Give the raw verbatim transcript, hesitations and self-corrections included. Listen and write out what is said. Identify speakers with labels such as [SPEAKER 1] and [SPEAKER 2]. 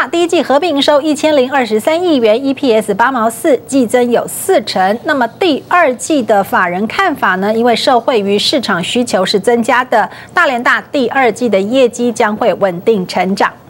[SPEAKER 1] 大第一季合并营收一千零二十三亿元 ，E P S 八毛四，季增有四成。那么第二季的法人看法呢？因为受惠于市场需求是增加的，大联大第二季的业绩将会稳定成长。